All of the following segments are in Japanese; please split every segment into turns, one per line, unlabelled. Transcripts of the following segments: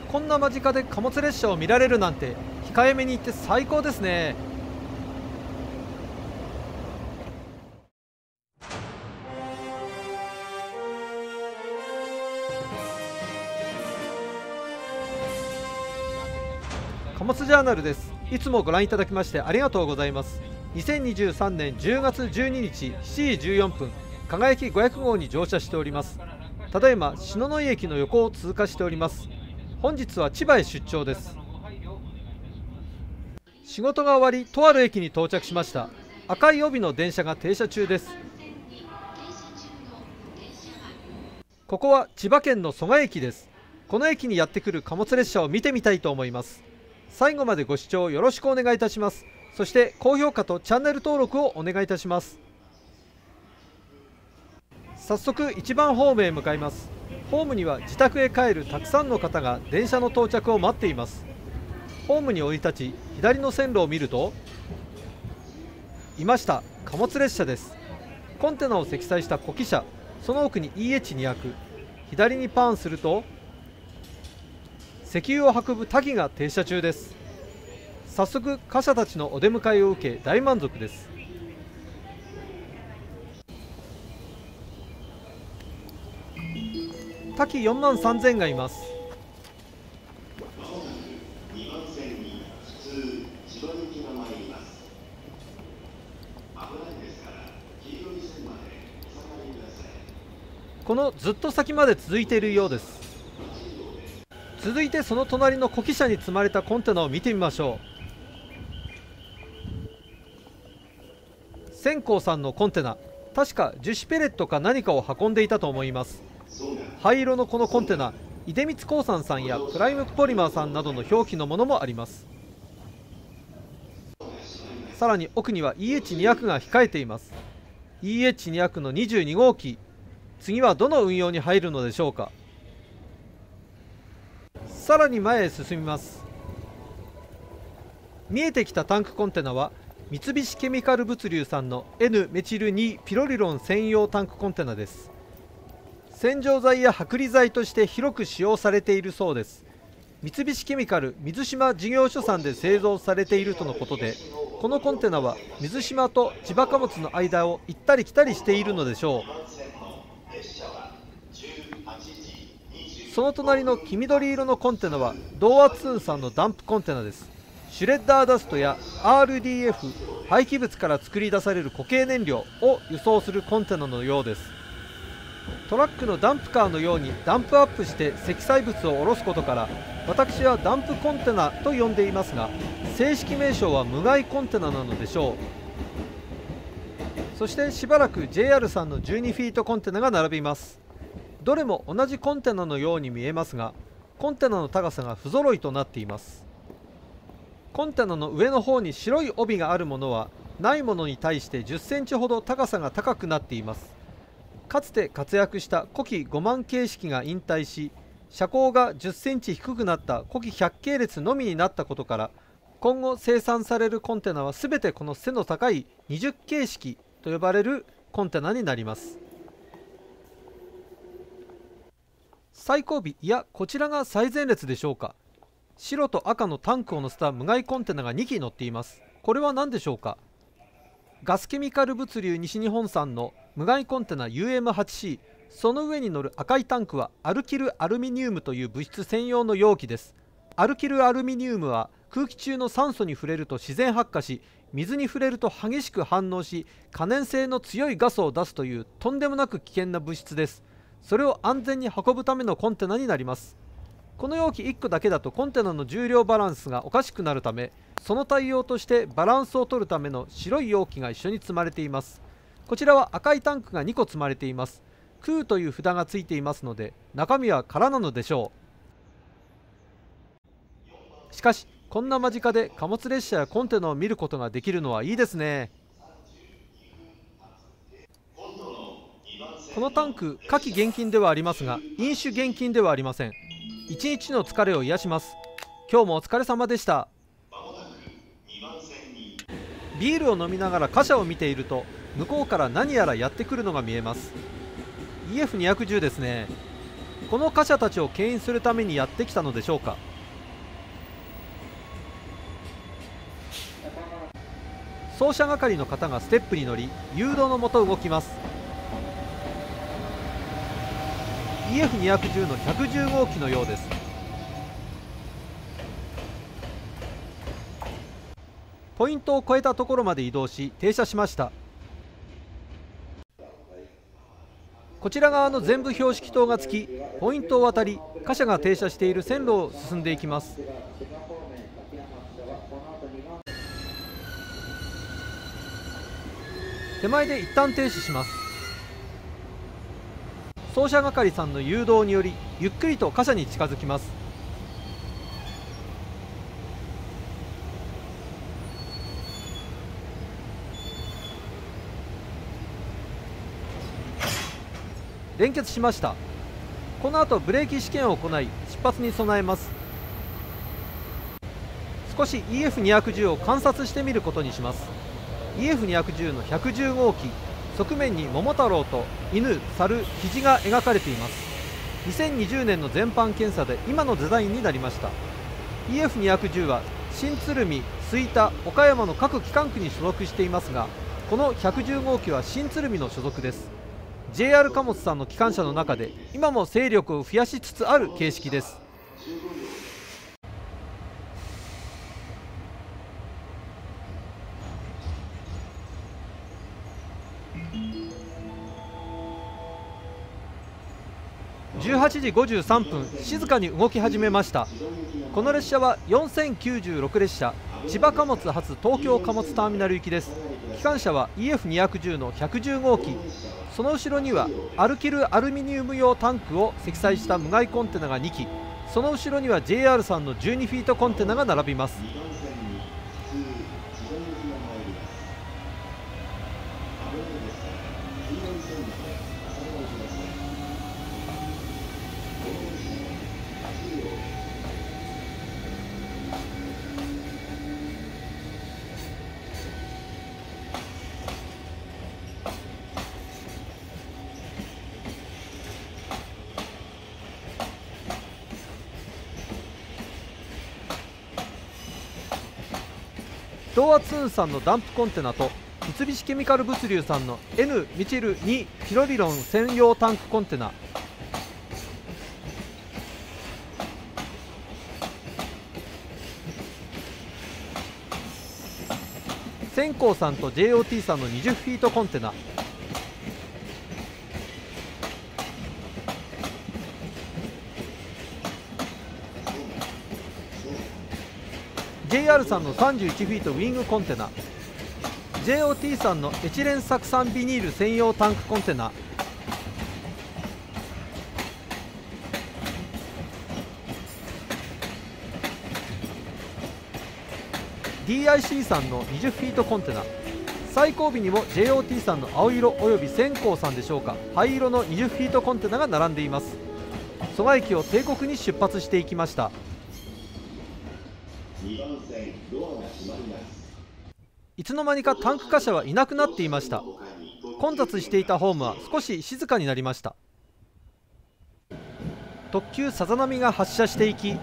こんな間近で貨物列車を見られるなんて控えめに言って最高ですね。貨物ジャーナルです。いつもご覧いただきましてありがとうございます。2023年10月12日7時14分、加賀駅500号に乗車しております。ただいま篠ノ井駅の横を通過しております。本日は千葉へ出張です。仕事が終わり、とある駅に到着しました。赤い帯の電車が停車中です。ここは千葉県の蘇我駅です。この駅にやってくる貨物列車を見てみたいと思います。最後までご視聴よろしくお願いいたします。そして高評価とチャンネル登録をお願いいたします。早速1番ホームへ向かいます。ホームには自宅へ帰るたくさんの方が電車の到着を待っています。ホームに降り立ち、左の線路を見ると、いました、貨物列車です。コンテナを積載した子機車、その奥に EH200、左にパーンすると石油を運ぶタギが停車中です。早速貨車たちのお出迎えを受け大満足です。タキ4万3000がいます。このずっと先まで続いているようです。続いてその隣の子機車に積まれたコンテナを見てみましょう。千光さんのコンテナ、確か樹脂ペレットか何かを運んでいたと思います。灰色のこのコンテナ、出光興産さんやプライムポリマーさんなどの表記のものもあります。さらに奥には EH200 が控えています。 EH200 の22号機、次はどの運用に入るのでしょうか。さらに前へ進みます。見えてきたタンクコンテナは三菱ケミカル物流さんの N メチル2ピロリロン専用タンクコンテナです。洗浄剤や剥離剤として広く使用されているそうです。三菱ケミカル水島事業所さんで製造されているとのことで、このコンテナは水島と千葉貨物の間を行ったり来たりしているのでしょう。その隣の黄緑色のコンテナはドーアツーンさんのダンプコンテナです。シュレッダーダストや RDF 廃棄物から作り出される固形燃料を輸送するコンテナのようです。トラックのダンプカーのようにダンプアップして積載物を下ろすことから、私はダンプコンテナと呼んでいますが、正式名称は無害コンテナなのでしょう。そしてしばらく JR さんの12フィートコンテナが並びます。どれも同じコンテナのように見えますが、コンテナの高さが不揃いとなっています。コンテナの上の方に白い帯があるものはないものに対して10センチほど高さが高くなっています。かつて活躍した古希5万形式が引退し、車高が10センチ低くなった古希100系列のみになったことから、今後生産されるコンテナはすべてこの背の高い20形式と呼ばれるコンテナになります。最後尾、いやこちらが最前列でしょうか。白と赤のタンクを載せた無害コンテナが2機乗っています。これは何でしょうか。ガスケミカル物流西日本産の無害コンテナ UM8C、 その上に乗る赤いタンクはアルキルアルミニウムという物質専用の容器です。アルキルアルミニウムは空気中の酸素に触れると自然発火し、水に触れると激しく反応し、可燃性の強いガスを出すというとんでもなく危険な物質です。それを安全に運ぶためのコンテナになります。この容器1個だけだとコンテナの重量バランスがおかしくなるため、その対応としてバランスを取るための白い容器が一緒に積まれています。こちらは赤いタンクが2個積まれています。空という札がついていますので、中身は空なのでしょう。しかしこんな間近で貨物列車やコンテナを見ることができるのはいいですね。このタンク、夏季厳禁ではありますが飲酒厳禁ではありません。一日の疲れを癒します。今日もお疲れ様でした。ビールを飲みながら貨車を見ていると、向こうから何やらやってくるのが見えます。 EF210 ですね。 この貨車たちを牽引するためにやってきたのでしょうか。操車係の方がステップに乗り、誘導のもと動きます。 EF210 の110号機のようです。ポイントを越えたところまで移動し停車しました。こちら側の全部標識灯がつき、ポイントを渡り貨車が停車している線路を進んでいきます。手前で一旦停止します。操車係さんの誘導によりゆっくりと貨車に近づきます。連結しました。この後ブレーキ試験を行い出発に備えます。少し EF210 を観察してみることにします。 EF210 の110号機、側面に桃太郎と犬、猿、肘が描かれています。2020年の全般検査で今のデザインになりました。 EF210 は新鶴見、吹田、岡山の各機関区に所属していますが、この110号機は新鶴見の所属です。 JR 貨物さんの機関車の中で今も勢力を増やしつつある形式です。18時53分、静かに動き始めました。この列車は4096列車、千葉貨物発東京貨物ターミナル行きです。機関車は EF210 の110号機、その後ろにはアルキルアルミニウム用タンクを積載した無害コンテナが2機、その後ろには JR さんの12フィートコンテナが並びます。東亜ツーンさんのダンプコンテナと三菱ケミカル物流さんの N ミチル2ヒロビロン専用タンクコンテナ、センコーさんと JOT さんの20フィートコンテナ、JR さんの31フィートウィングコンテナ、 JOT さんのエチレン酢酸ビニール専用タンクコンテナ、DIC さんの20フィートコンテナ、最後尾にも JOT さんの青色およびセンコーさんでしょうか、灰色の20フィートコンテナが並んでいます。蘇我駅を帝国に出発していきました。いつの間にかタンク貨車はいなくなっていました。混雑していたホームは少し静かになりました。特急さざ波が発車していき、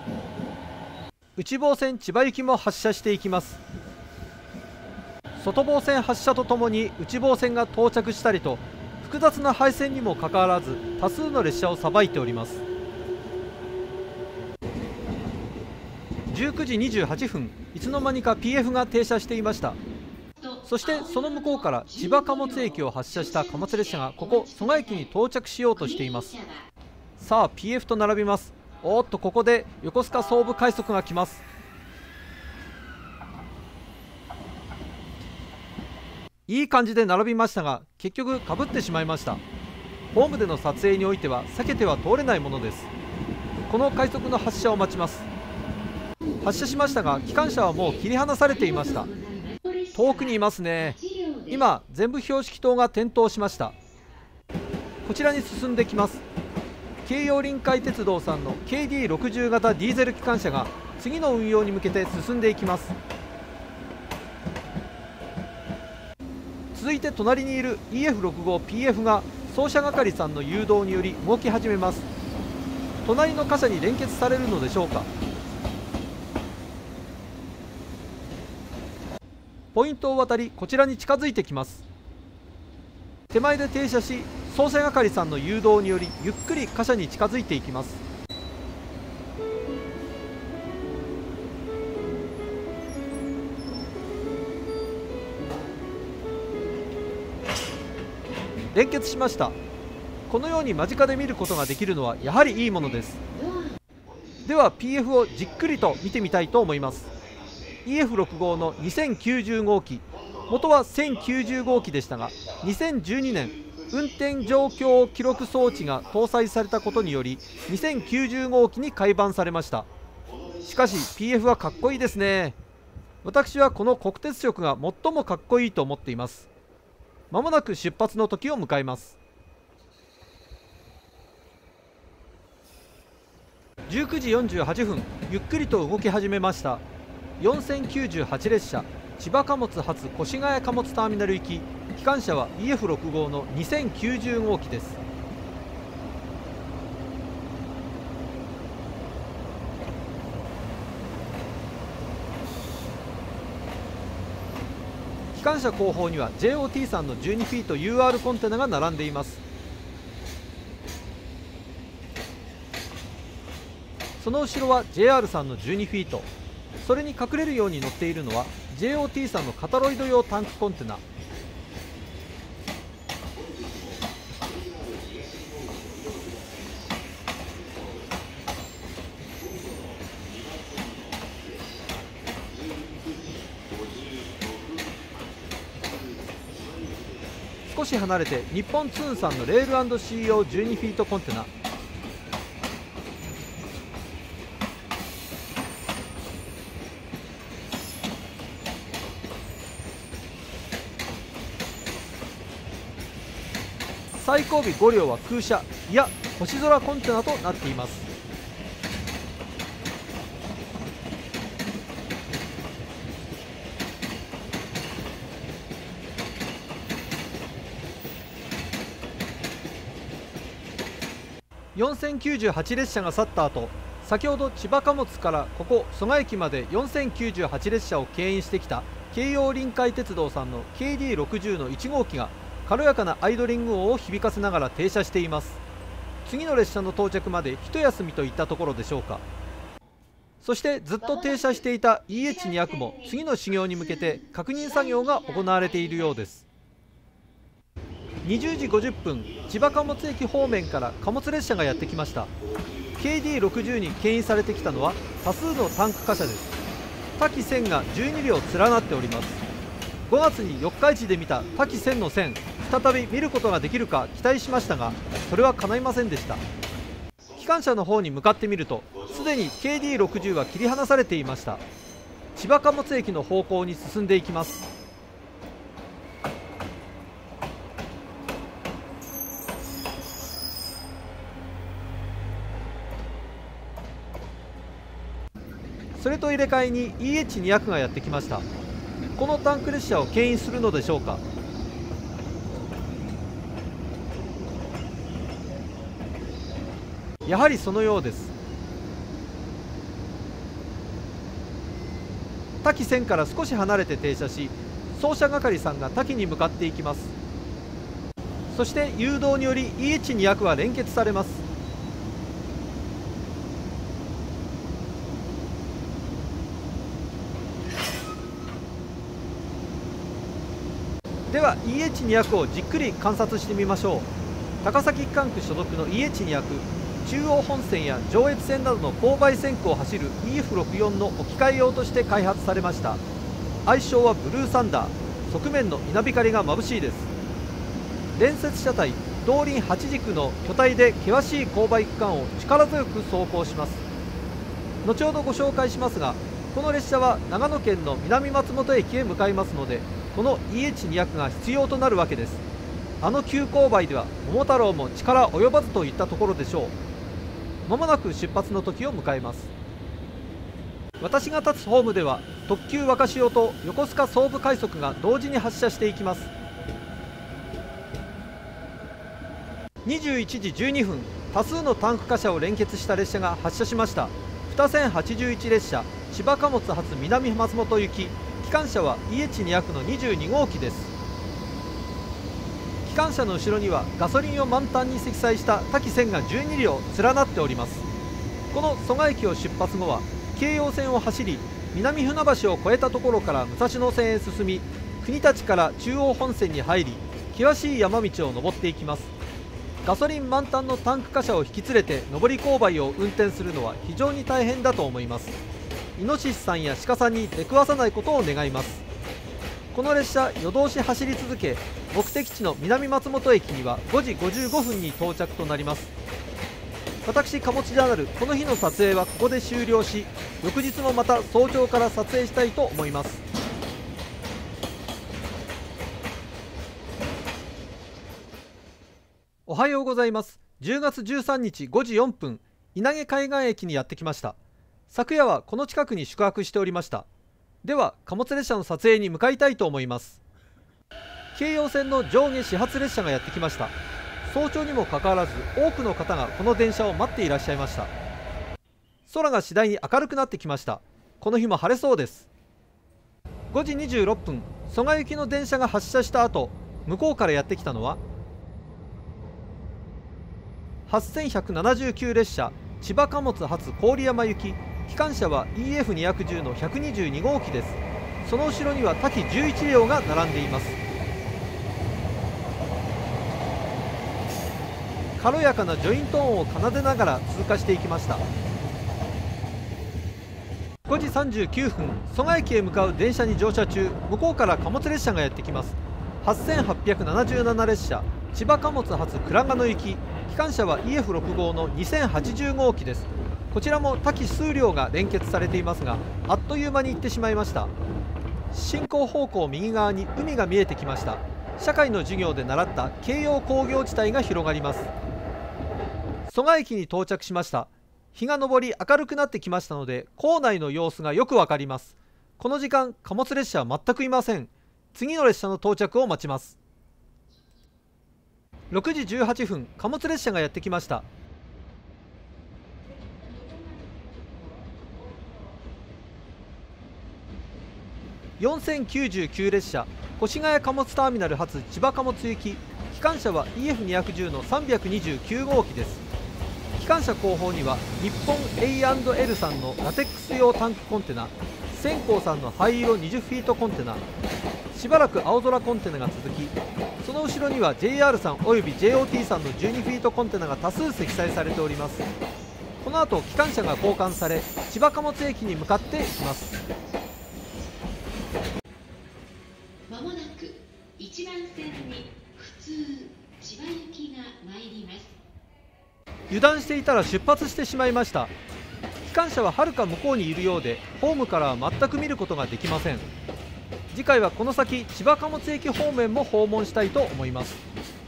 内房線千葉行きも発車していきます。外房線発車とともに内房線が到着したりと、複雑な配線にもかかわらず多数の列車をさばいております。19時28分、いつの間にか PF が停車していました。そしてその向こうから千葉貨物駅を発車した貨物列車がここ蘇我駅に到着しようとしています。さあ PF と並びます。おっと、ここで横須賀総武快速が来ます。いい感じで並びましたが、結局かぶってしまいました。ホームでの撮影においては避けては通れないものです。この快速の発車を待ちます。発車しましたが、機関車はもう切り離されていました。遠くにいますね。今全部標識灯が点灯しました。こちらに進んできます。京葉臨海鉄道さんの KD60 型ディーゼル機関車が次の運用に向けて進んでいきます。続いて隣にいる EF65PF が操車係さんの誘導により動き始めます。 隣の貨車に連結されるのでしょうか。ポイントを渡り、こちらに近づいてきます。手前で停車し、操車係さんの誘導によりゆっくり貨車に近づいていきます。連結しました。このように間近で見ることができるのはやはりいいものです。では PF をじっくりと見てみたいと思います。 EF6 号の2090号機、元は1090号機でしたが、2012年運転状況記録装置が搭載されたことにより2090号機に改版されました。しかし PF はかっこいいですね。私はこの国鉄色が最もかっこいいと思っています。まもなく出発の時を迎えます。19時48分、ゆっくりと動き始めました。4098列車、千葉貨物発越谷貨物ターミナル行き、機関車は EF6 号の2090号機です。機関車後方には JOT さんの12フィート UR コンテナが並んでいます。その後ろは JR さんの12フィート、それに隠れるように乗っているのは JOT さんのカタロイド用タンクコンテナ。少し離れて日本ツーンさんのレール&C用12フィートコンテナ。最後尾5両は空車、いや星空コンテナとなっています。4098列車が去った後、先ほど千葉貨物からここ蘇我駅まで4098列車を牽引してきた京葉臨海鉄道さんの KD60 の1号機が軽やかなアイドリング音を響かせながら停車しています。次の列車の到着まで一休みといったところでしょうか。そしてずっと停車していた EH200 も次の始業に向けて確認作業が行われているようです。20時50分、千葉貨物駅方面から貨物列車がやってきました。 KD60 に牽引されてきたのは多数のタンク貨車です。多岐線が12両連なっております。5月に四日市で見た多岐線の線、再び見ることができるか期待しましたが、それは叶いませんでした。機関車の方に向かってみると、すでに KD60 は切り離されていました。千葉貨物駅の方向に進んでいきます。それと入れ替えに EH200 がやってきました。このタンク列車を牽引するのでしょうか。やはりそのようです。多岐線から少し離れて停車し、操車係さんが多岐に向かっていきます。そして誘導により EH200 は連結されます。では EH200 をじっくり観察してみましょう。高崎管区所属の EH200、中央本線や上越線などの勾配線区を走る EF64 の置き換え用として開発されました。愛称はブルーサンダー。側面の稲光が眩しいです。連接車体、動輪8軸の巨体で険しい勾配区間を力強く走行します。後ほどご紹介しますが、この列車は長野県の南松本駅へ向かいますので、この EH200 が必要となるわけです。あの急勾配では桃太郎も力及ばずといったところでしょう。まもなく出発の時を迎えます。私が立つホームでは特急若潮と横須賀総武快速が同時に発車していきます。21時12分、 多数のタンク貨車を連結した列車が発車しました。二線81列車、千葉貨物発南松本行き、機関車は EH200 の22号機です。機関車の後ろにはガソリンを満タンに積載した多岐線が12両連なっております。この蘇我駅を出発後は京葉線を走り、南船橋を越えたところから武蔵野線へ進み、国立から中央本線に入り、険しい山道を登っていきます。ガソリン満タンのタンク貨車を引き連れて上り勾配を運転するのは非常に大変だと思います。イノシシさんや鹿さんに出くわさないことを願います。この列車夜通し走り続け、目的地の南松本駅には5時55分に到着となります。私貨物ジャーナル、この日の撮影はここで終了し、翌日もまた早朝から撮影したいと思います。おはようございます。10月13日5時4分、稲毛海岸駅にやってきました。昨夜はこの近くに宿泊しておりました。では貨物列車の撮影に向かいたいと思います。京葉線の上下始発列車がやってきました。早朝にもかかわらず多くの方がこの電車を待っていらっしゃいました。空が次第に明るくなってきました。この日も晴れそうです。5時26分、蘇我行きの電車が発車した後、向こうからやってきたのは8179列車、千葉貨物発郡山行き、機関車は EF210 の122号機です。その後ろには多岐11両が並んでいます。軽やかなジョイント音を奏でながら通過していきました。5時39分、蘇我駅へ向かう電車に乗車中、向こうから貨物列車がやってきます。8877列車、千葉貨物発倉賀野行き、機関車は EF6 号の2080号機です。こちらも多岐数両が連結されていますが、あっという間に行ってしまいました。進行方向右側に海が見えてきました。社会の授業で習った京葉工業地帯が広がります。蘇我駅に到着しました。日が昇り明るくなってきましたので、構内の様子がよくわかります。この時間貨物列車は全くいません。次の列車の到着を待ちます。6時18分、貨物列車がやってきました。4099列車、越谷貨物ターミナル発千葉貨物行き、機関車は EF210 の329号機です。機関車後方には日本 A&L さんのラテックス用タンクコンテナ、センコーさんの灰色20フィートコンテナ、しばらく青空コンテナが続き、その後ろには JR さんおよび JOT さんの12フィートコンテナが多数積載されております。この後機関車が交換され、千葉貨物駅に向かっていきます。
まもなく1番線に普通千葉行きが参ります。
油断していたら出発してしまいました。機関車ははるか向こうにいるようで、ホームからは全く見ることができません。次回はこの先千葉貨物駅方面も訪問したいと思います。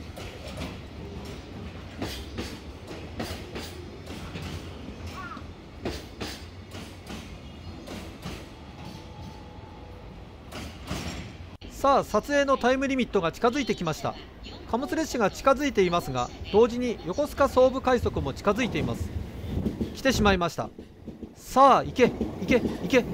さあ、撮影のタイムリミットが近づいてきました。貨物列車が近づいていますが、同時に横須賀総武快速も近づいています。来てしまいました。さあ行け行け行け。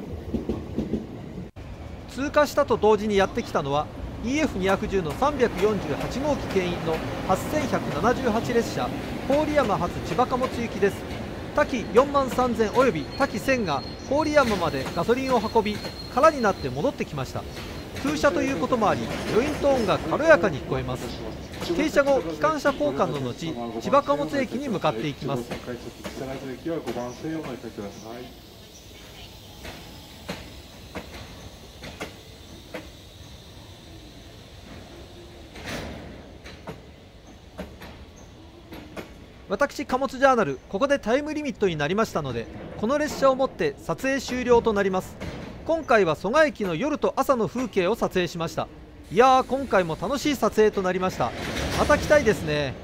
通過したと同時にやってきたのは EF210 の348号機牽引の8178列車、郡山発千葉貨物行きです。多岐4万3000および多岐1000が郡山までガソリンを運び、空になって戻ってきました。空車ということもあり、ジョイント音が軽やかに聞こえます。停車後、機関車交換の後、千葉貨物駅に向かっていきます。私貨物ジャーナル、ここでタイムリミットになりましたので、この列車をもって撮影終了となります。今回は蘇我駅の夜と朝の風景を撮影しました。いやー、今回も楽しい撮影となりました。また来たいですね。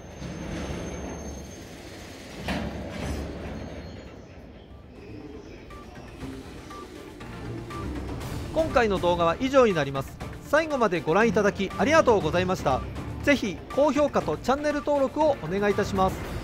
今回の動画は以上になります。最後までご覧いただきありがとうございました。ぜひ高評価とチャンネル登録をお願いいたします。